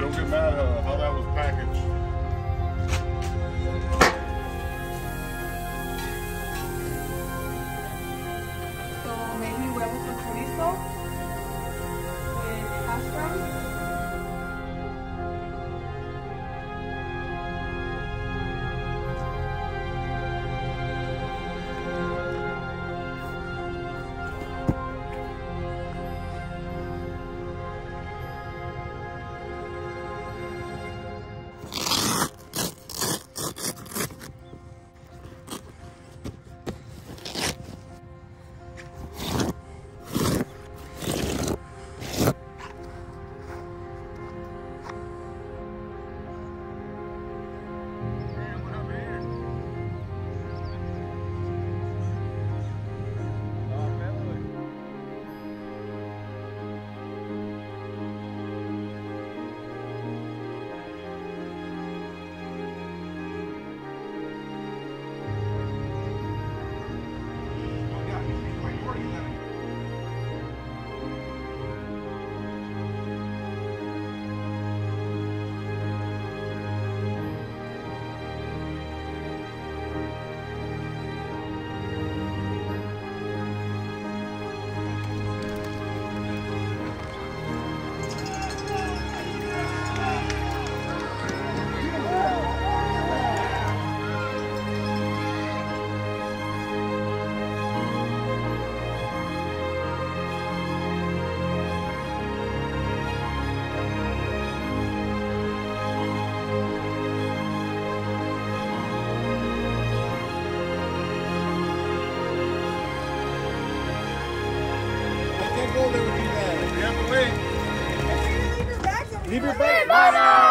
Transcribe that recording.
don't get mad at how that was packaged. So maybe huevos con chorizo with hash browns. Go there with you guys. We have to wait. Leave your bags over here. Leave your bag.